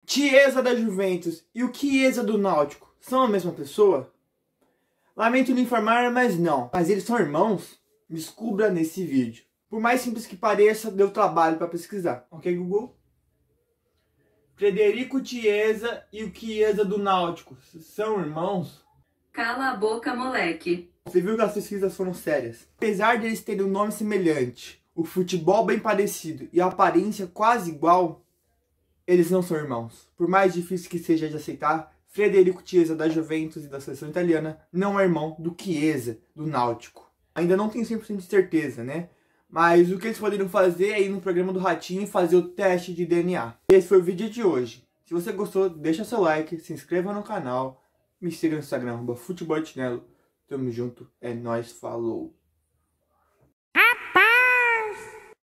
Chiesa da Juventus e o Chiesa do Náutico são a mesma pessoa? Lamento lhe informar, mas não. Mas eles são irmãos? Descubra nesse vídeo. Por mais simples que pareça, deu trabalho para pesquisar. Ok, Google? Frederico Chiesa e o Chiesa do Náutico são irmãos? Cala a boca, moleque. Você viu que as pesquisas foram sérias. Apesar de eles terem um nome semelhante, o futebol bem parecido e a aparência quase igual, eles não são irmãos. Por mais difícil que seja de aceitar, Frederico Chiesa da Juventus e da seleção italiana não é irmão do Chiesa do Náutico. Ainda não tenho 100% de certeza, né? Mas o que eles poderiam fazer é ir no programa do Ratinho e fazer o teste de DNA. Esse foi o vídeo de hoje. Se você gostou, deixa seu like, se inscreva no canal, me siga no Instagram, @futebolchinelo. Tamo junto, é nóis, falou!